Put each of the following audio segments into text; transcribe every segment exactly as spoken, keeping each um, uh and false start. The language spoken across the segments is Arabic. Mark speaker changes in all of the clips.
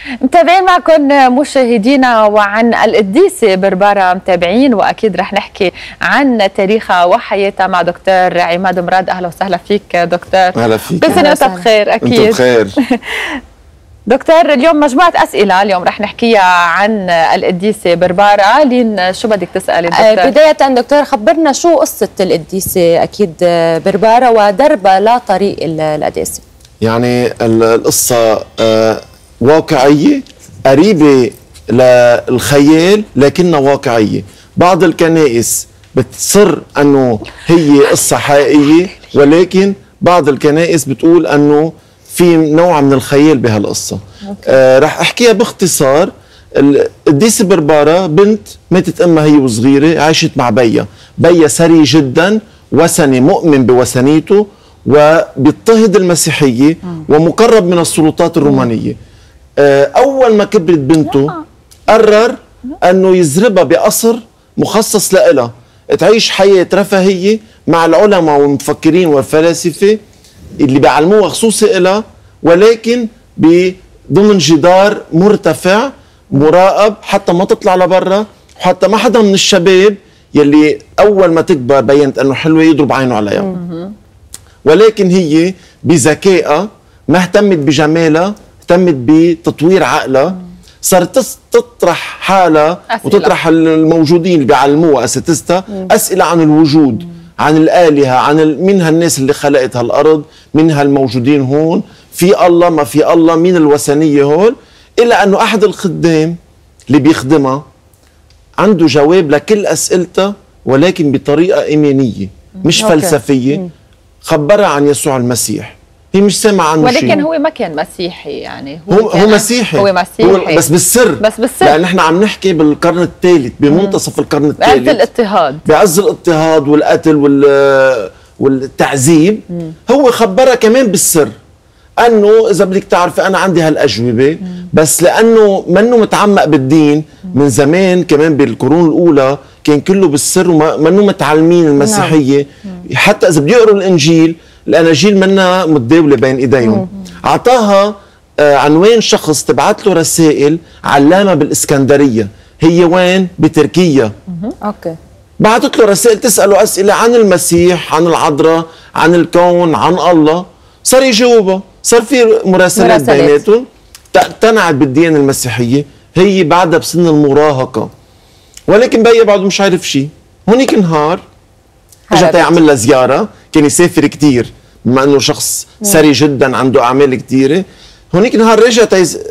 Speaker 1: متابعين معكم مشاهدينا، وعن القديسة بربارة متابعين، واكيد رح نحكي عن تاريخها وحياتها مع دكتور عماد مراد. اهلا وسهلا فيك دكتور.
Speaker 2: اهلا فيك.
Speaker 1: كل سنه وانت بخير. اكيد
Speaker 2: انت بخير.
Speaker 1: دكتور، اليوم مجموعة أسئلة اليوم رح نحكيها عن القديسة بربارة. لين شو بدك تسألي دكتور؟
Speaker 3: بداية دكتور، خبرنا شو قصة القديسة أكيد بربارة ودربها لطريق القداسة.
Speaker 2: يعني القصة واقعية قريبة للخيال لكنها واقعية. بعض الكنائس بتصر أنه هي قصة حقيقية، ولكن بعض الكنائس بتقول أنه في نوع من الخيال بهالقصة. آه رح احكيها باختصار. القديسة بربارة بنت ماتت امها هي وصغيرة، عاشت مع بيها. بيها ثري جدا، وثني، مؤمن بوثنيته وبيضطهد المسيحية ومقرب من السلطات الرومانية. آه اول ما كبرت بنته قرر انه يزربها بقصر مخصص لها تعيش حياة رفاهية مع العلماء والمفكرين والفلاسفة اللي بيعلموها خصوصي إلها، ولكن ضمن جدار مرتفع مراقب حتى ما تطلع لبرا، وحتى ما حدا من الشباب يلي أول ما تكبر بينت أنه حلوة يضرب عينه عليها. ولكن هي بذكائها ما اهتمت بجمالها، اهتمت بتطوير عقلها. صارت تطرح حالها وتطرح الموجودين اللي بيعلموها أساتذتها أسئلة عن الوجود، عن الآلهة، عن مين هالناس اللي خلقت هالأرض، مين هالموجودين هون، في الله ما في الله، مين الوثنية هون. إلا أنه أحد الخدام اللي بيخدمها عنده جواب لكل أسئلتها، ولكن بطريقة إيمانية مش أوكي. فلسفية. خبرها عن يسوع المسيح، هي مش سامعة عنه
Speaker 1: ولكن
Speaker 2: شيء.
Speaker 1: ولكن هو ما كان مسيحي، يعني
Speaker 2: هو هو, هو مسيحي
Speaker 1: هو مسيحي
Speaker 2: هو بس بالسر
Speaker 1: بس بالسر
Speaker 2: لأن احنا عم نحكي بالقرن الثالث، بمنتصف القرن الثالث،
Speaker 1: بعز الاضطهاد
Speaker 2: بعز الاضطهاد والقتل وال والتعذيب. مم. هو خبرها كمان بالسر انه اذا بدك تعرفي انا عندي هالاجوبه، بس لانه منه متعمق بالدين من زمان، كمان بالقرون الاولى كان كله بالسر ومنه متعلمين المسيحيه. مم. حتى اذا بده يقروا الانجيل، الاناجيل منها متداوله بين ايديهم. اعطاها آه عنوان شخص تبعت له رسائل علامه بالاسكندريه، هي وين؟ بتركيا.
Speaker 3: مم. اوكي. بعتت
Speaker 2: له رسائل تساله اسئله عن المسيح، عن العذراء، عن الكون، عن الله. صار يجاوبها، صار في مراسلات بيناتهم. اقتنعت بالديانه المسيحيه. هي بعدها بسن المراهقه، ولكن بيها بعده مش عارف شيء. هونيك نهار اجى يعمل لها زياره، كان يسافر كثير بما انه شخص ثري جدا عنده اعمال كثيره. هونيك نهار رجع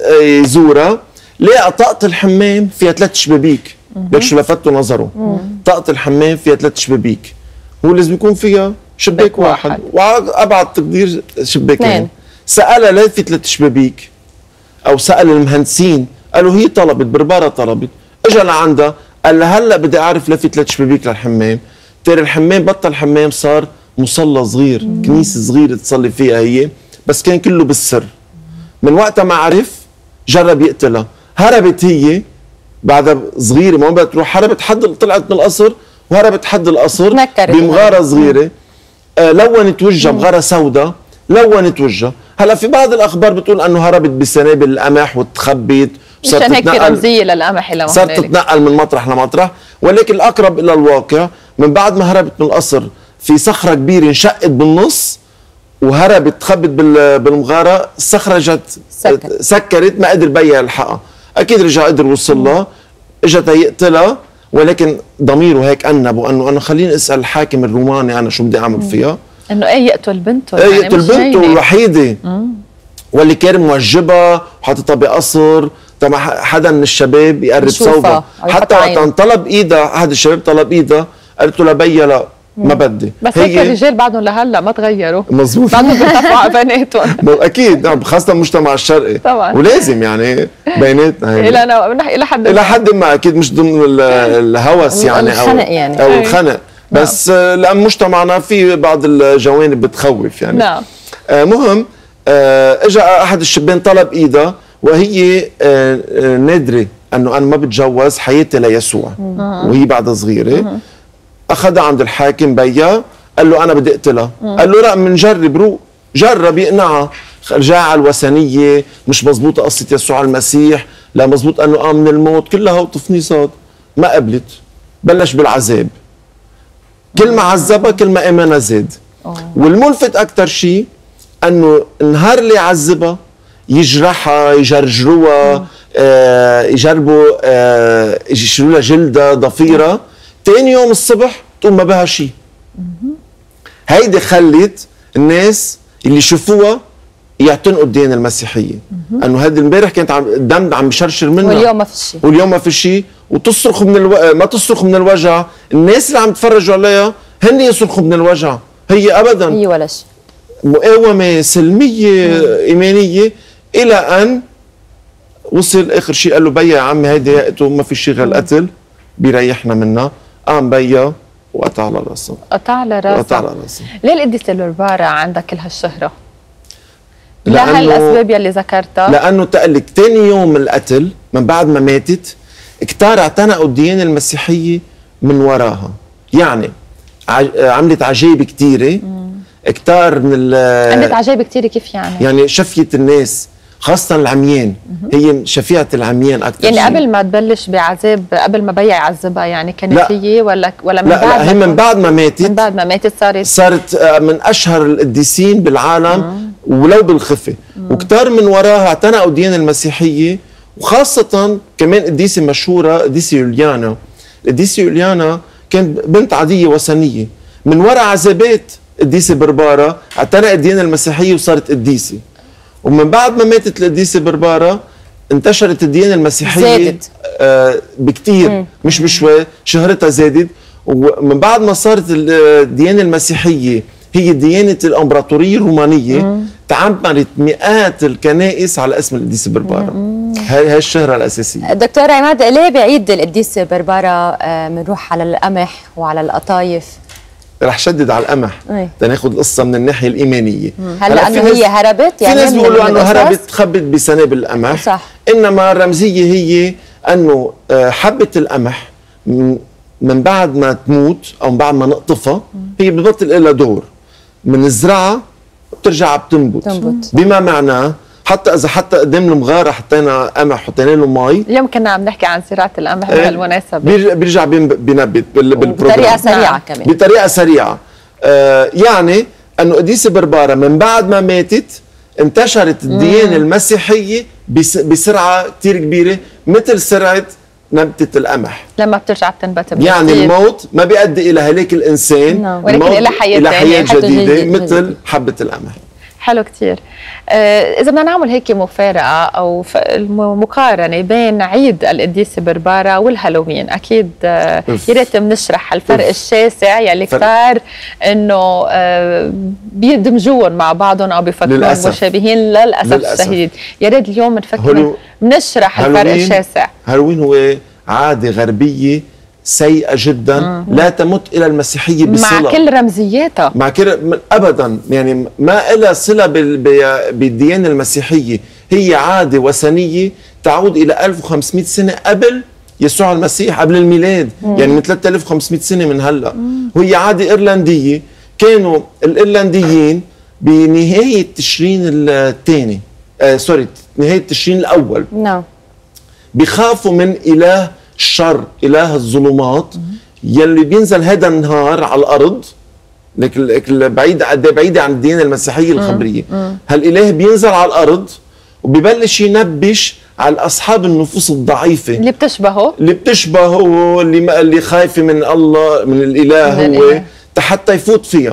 Speaker 2: يزورها، لقى طاقه الحمام فيها ثلاث شبابيك. ليك شو لفتوا نظره؟ طاقه الحمام فيها ثلاث شبابيك، هو لازم يكون فيها شباك واحد, واحد. وابعد تقدير شباكين. سالها ليه في ثلاث شبابيك؟ او سال المهندسين، قالوا هي طلبت، بربارة طلبت. اجى لعندها قال لها هلا بدي اعرف ليه في ثلاث شبابيك للحمام. ترى الحمام بطل حمام، صار مصلى صغير، مم. كنيسه صغيره تصلي فيها هي، بس كان كله بالسر. من وقتها ما عرف جرب يقتلها. هربت هي بعدها صغيره، ما بدها تروح، هربت حد، طلعت من القصر وهربت حد القصر بمغاره صغيره. آه لونت وجهها مغاره سوداء، لونت وجهها. هلا في بعض الاخبار بتقول انه هربت بسنابل القمح وتخبت،
Speaker 1: مشان هيك رمزيه للقمح اللي
Speaker 2: صارت تتنقل من مطرح لمطرح. ولكن الاقرب الى الواقع من بعد ما هربت من القصر في صخره كبيره انشقت بالنص وهربت تخبت بالمغاره. الصخره جت سكرت, سكرت ما قدر بيها يلحقها. اكيد رجع قدر وصل لها، اجت يقتلها، ولكن ضميره هيك انبه انه انا خليني اسال الحاكم الروماني انا شو بدي اعمل فيها.
Speaker 1: انه ايه يقتل بنته،
Speaker 2: ايه يقتل بنته الوحيده واللي كان موجبها وحاططها بقصر. طبعا حدا من الشباب يقرب صوبها، حتى وقت انطلب ايدها، هذا الشباب طلب ايدها، قالت له لبيا لا ما بدي.
Speaker 1: بس هيك الرجال بعدهم لهلا ما تغيروا،
Speaker 2: مظبوط،
Speaker 1: بعدهم بيتفقوا على بناتهم.
Speaker 2: اكيد، خاصه المجتمع الشرقي
Speaker 1: طبعا،
Speaker 2: ولازم يعني بيناتنا
Speaker 1: الى انا الى حد
Speaker 2: الى حد ما اكيد مش ضمن الهوس يعني او
Speaker 3: الخنق يعني
Speaker 2: او الخنق، بس نعم. لان مجتمعنا في بعض الجوانب بتخوف يعني.
Speaker 1: نعم.
Speaker 2: آه مهم آه اجى احد الشبان طلب ايدها وهي آه آه نادره انه انا ما بتجوز حياتي ليسوع، وهي بعدها صغيره. اخذها عند الحاكم بيا، قال له انا بدي اقتلها. قال له لا بنجرب، روح جرب يقنعها. الجاعة الوثنية، مش مزبوطة قصة يسوع المسيح، لا مزبوط أنه قام من الموت، كلها تفنيصات. ما قبلت، بلش بالعذاب. كل ما عذبها كل ما إيمانها زاد. والملفت أكتر شيء أنه النهار اللي يعذبها يجرحها، يجرجروها، آه يجربوا آه يشيلوا لها جلدها ضفيرها، تاني يوم الصبح تقوم ما بها شيء. هيدي خلت الناس اللي يشوفوها يعتنقوا الديانه المسيحيه، انه هذا امبارح كانت عم الدم عم بشرشر منها،
Speaker 3: واليوم ما في شيء،
Speaker 2: واليوم ما في شيء، وتصرخ من الو... ما تصرخ من الوجع، الناس اللي عم تفرجوا عليها هن يصرخوا من الوجع، هي ابدا
Speaker 3: هي ولا شيء.
Speaker 2: مقاومه سلميه مم. ايمانيه، الى ان وصل اخر شيء قال له بيا يا عمي هيدي يقتو ما في شيء غير القتل بيريحنا منها. قام بيا وقطع على راسه،
Speaker 1: قطع على راسه،
Speaker 2: قطع على راسه.
Speaker 1: ليه القديسة بربارة عندها كل هالشهرة؟ لا هالاسباب يلي ذكرتها؟ لانه
Speaker 2: تقلك ثاني يوم من القتل من بعد ما ماتت كتار اعتنقوا الديانه المسيحيه من وراها، يعني عملت عجائب كثيره، كتار من
Speaker 1: عملت عجائب كثيره. كيف يعني؟
Speaker 2: يعني شفيت الناس خاصة العميان، هي شفيعة العميان أكثر.
Speaker 1: يعني
Speaker 2: شيء.
Speaker 1: قبل ما تبلش بعذاب، قبل ما بيا يعذبها يعني كانت هي ولا ولا من
Speaker 2: لا
Speaker 1: بعد؟
Speaker 2: لا هي من بعد ما ماتت،
Speaker 1: من بعد ما ماتت صارت
Speaker 2: صارت من أشهر القديسين بالعالم مم. ولو بالخفة، وكتار من وراها اعتنقوا الديانة المسيحية، وخاصة كمان قديسة مشهورة قديسة يوليانا. القديسة يوليانا كانت بنت عادية وثنية، من وراء عذابات قديسة بربارة اعتنقت الديانة المسيحية وصارت قديسة. ومن بعد ما ماتت القديسة بربارة انتشرت الديانة المسيحية
Speaker 3: زادت
Speaker 2: آه بكتير، مم. مش بشوي، شهرتها زادت. ومن بعد ما صارت الديانة المسيحية هي ديانة الامبراطورية الرومانية، مم. تعمرت مئات الكنائس على اسم القديسة بربارة. هاي هاي الشهرة الأساسية.
Speaker 3: دكتور عماد، ليه بعيد القديسة بربارة بنروح على القمح وعلى القطايف؟
Speaker 2: رح شدد على القمح تناخذ القصه من الناحيه الايمانيه.
Speaker 3: هلا انه هي هربت،
Speaker 2: يعني في ناس بيقولوا انه هربت خبت بسنابل القمح،
Speaker 3: صح.
Speaker 2: انما الرمزيه هي انه حبه القمح من بعد ما تموت او من بعد ما نقطفها هي ببطل لها دور، من الزرعه بترجع بتنبت، تنبت. بما معناه حتى اذا حتى قدام المغاره حطينا قمح وحطينا له مي.
Speaker 1: اليوم كنا عم نحكي عن زراعه القمح بهالمناسبه،
Speaker 2: بيرجع بينبت بالبروجرام
Speaker 3: بطريقه سريعه كمان،
Speaker 2: بطريقه سريعه. آه يعني انه قديسة بربارة من بعد ما ماتت انتشرت الديانه المسيحيه بسرعه كثير كبيره، مثل سرعه نبتة القمح
Speaker 1: لما بترجع بتنبت.
Speaker 2: يعني الموت ما بيؤدي الى هلاك الانسان،
Speaker 1: ولكن الى حياه
Speaker 2: الى حياه جديده,
Speaker 3: جديدة
Speaker 2: مثل حبه القمح.
Speaker 1: حلو كتير. آه إذا بدنا نعمل هيك مفارقة أو مقارنة بين عيد القديسة بربارة والهالوين، أكيد آه يا ريت بنشرح الفرق الشاسع يلي كتار إنه آه بيدمجوهم مع بعضهم أو بيفكرون مشابهين للأسف, للأسف الشديد. يا ريت اليوم نفكر بنشرح الفرق الشاسع.
Speaker 2: هالوين هو عادة غربية سيئة جدا، مم. لا تمت إلى المسيحية بصلة،
Speaker 1: مع كل رمزياتها،
Speaker 2: مع كل أبدا، يعني ما لها صلة بالديانة المسيحية. هي عادة وثنية تعود إلى ألف وخمسمئة سنة قبل يسوع المسيح، قبل الميلاد، مم. يعني من ثلاثة آلاف وخمسمئة سنة من هلا. وهي عادة إيرلندية. كانوا الإيرلنديين بنهاية تشرين الثاني آه سوري نهاية تشرين الأول
Speaker 3: نعم
Speaker 2: بيخافوا من إله الشر، إله الظلمات، يلي بينزل هذا النهار على الأرض، لك بعيد بعيدة عن الديانة المسيحية الخبرية. هالإله بينزل على الأرض وبيبلش ينبش على أصحاب النفوس الضعيفة
Speaker 1: اللي بتشبهه
Speaker 2: اللي بتشبهه اللي اللي خايفة من الله، من الإله من هو، حتى يفوت فيها.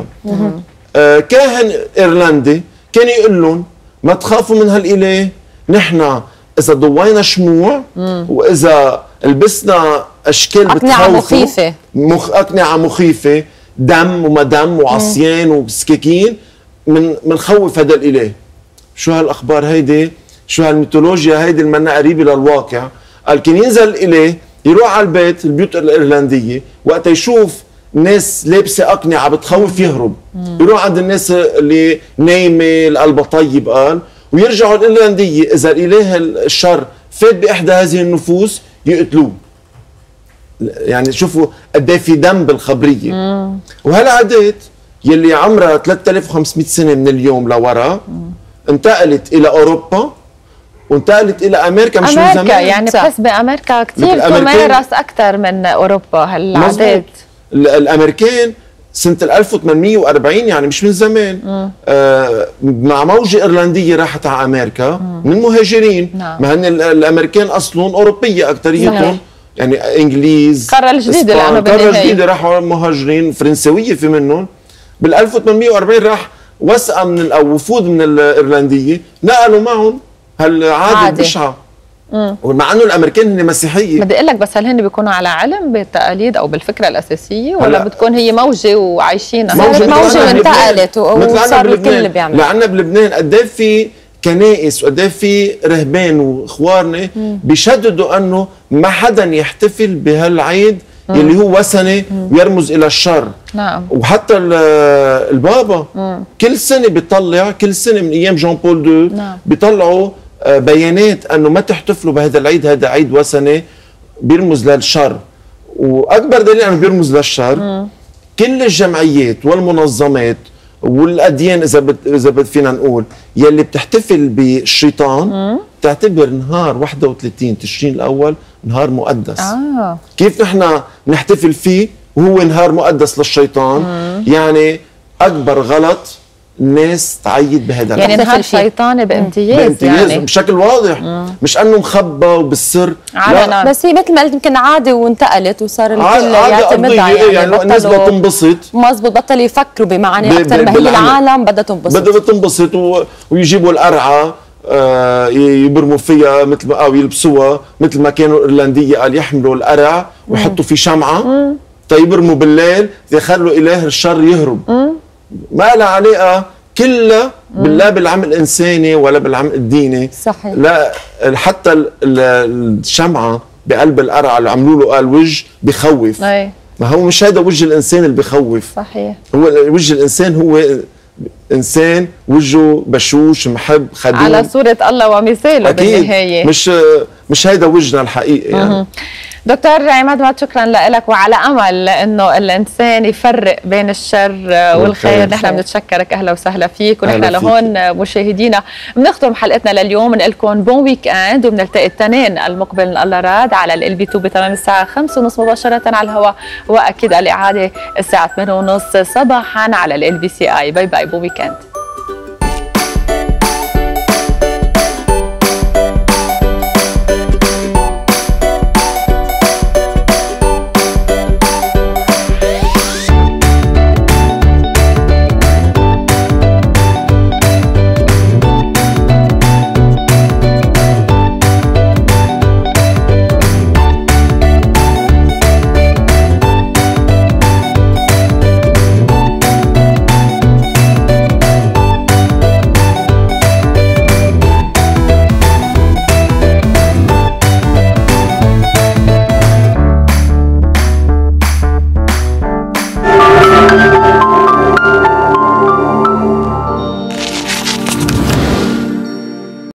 Speaker 2: آه كاهن إيرلندي كان يقول لهم ما تخافوا من هالإله، نحن إذا ضوينا شموع مم. وإذا لبسنا أشكال
Speaker 3: أقنعة مخيفة
Speaker 2: مخ... أقنعة مخيفة، دم وما دم وعصيان وسكاكين، من منخوف هذا الإله. شو هالأخبار هيدي؟ شو هالميثولوجيا هيدي اللي منا قريبة للواقع؟ قال كان ينزل الإله يروح على البيت، البيوت الإيرلندية، وقت يشوف ناس لابسة أقنعة بتخوف يهرب، مم. يروح عند الناس اللي نايمة القلب طيب، قال ويرجعوا الإيرلندية إذا الإله الشر فات بإحدى هذه النفوس يقتلوه. يعني شوفوا قد ايه في دم بالخبرية. وهالعادات يلي عمرها ثلاثة آلاف وخمسمئة سنة من اليوم لورا انتقلت الى اوروبا وانتقلت الى امريكا مش
Speaker 1: أمريكا
Speaker 2: من زمان.
Speaker 1: يعني بحس بامريكا كثير تمارس اكثر من اوروبا هالعادات.
Speaker 2: الامريكان سنه ألف وثمانمئة وأربعين يعني مش من زمان آه مع موجه ايرلنديه راحت على امريكا مم. من مهاجرين. نعم. ما هن الامريكان اصلهم اوروبيه اكثريتهم. نعم. يعني انجليز
Speaker 1: القاره الجديده لانه
Speaker 2: القاره الجديده راحوا مهاجرين فرنسويه في منهم. بال ألف وثمانمئة وأربعين راح وثقه من او وفود من الايرلنديه نقلوا معهم هالعاده البشعه. ومع انه الامريكان هن مسيحيه.
Speaker 1: بدي اقول لك بس هل هن بيكونوا على علم بالتقاليد او بالفكره الاساسيه ولا بتكون هي موجه وعايشينها؟
Speaker 3: موجه موجه وانتقلت وصار الكل بيعمل.
Speaker 2: لعنا بلبنان قد ايه في كنائس وقد ايه في رهبان واخوارنا بيشددوا انه ما حدا يحتفل بهالعيد يلي هو وثني ويرمز الى الشر.
Speaker 1: نعم.
Speaker 2: وحتى البابا مم. كل سنه بيطلع كل سنه من ايام جون بول دو نعم. بيطلعوا بيانات انه ما تحتفلوا بهذا العيد، هذا عيد وثني بيرمز للشر. واكبر دليل انه بيرمز للشر مم. كل الجمعيات والمنظمات والاديان اذا بت... اذا بت فينا نقول يلي بتحتفل بالشيطان مم. تعتبر نهار واحد وثلاثين تشرين الاول نهار مقدس. آه. كيف نحن نحتفل فيه وهو نهار مقدس للشيطان؟ مم. يعني اكبر غلط الناس تعيد بهذا
Speaker 1: يعني نهار شيطاني بامتياز
Speaker 2: بامتياز
Speaker 1: يعني
Speaker 2: بشكل واضح. مم. مش انه مخبى وبالسر
Speaker 3: لا. بس هي مثل ما قلت يمكن عادي وانتقلت وصار الكل يعتمدها يعني,
Speaker 2: يعني الناس بدها تنبسط.
Speaker 3: مزبوط بطل يفكروا بمعاني اكثر ما هي العالم بدها تنبسط
Speaker 2: بدها تنبسط و... ويجيبوا القرعه آه يبرموا فيها مثل ما او يلبسوها مثل ما كانوا الايرلنديه قال يحملوا القرع ويحطوا فيه شمعه تيبرموا بالليل يخلوا اله الشر يهرب. مم. ما لها علاقه كلها لا بالعمل الانساني ولا بالعمل الديني.
Speaker 3: صحيح.
Speaker 2: لا حتى الشمعه بقلب القرعه اللي عملوا له قال وجه بخوف. أي. ما هو مش هذا وجه الانسان اللي بخوف.
Speaker 1: صحيح.
Speaker 2: هو وجه الانسان هو انسان وجهه بشوش محب خدوم
Speaker 1: على صوره الله ومثاله بالنهايه.
Speaker 2: مش مش هيدا وجهنا الحقيقي يعني.
Speaker 1: دكتور عماد مات شكرا لك وعلى امل انه الانسان يفرق بين الشر والخير. نحن بنتشكرك اهلا وسهلا فيك ونحن لهون مشاهدينا بنختم حلقتنا لليوم. بنقول لكم بون ويك اند وبنلتقي الاثنين المقبل من الله راد على ال بي تو بتمام الساعه خمسة وثلاثين مباشره على الهواء واكيد الاعاده الساعه ثمانية وثلاثين صباحا على ال بي سي اي. باي باي بون ويك اند.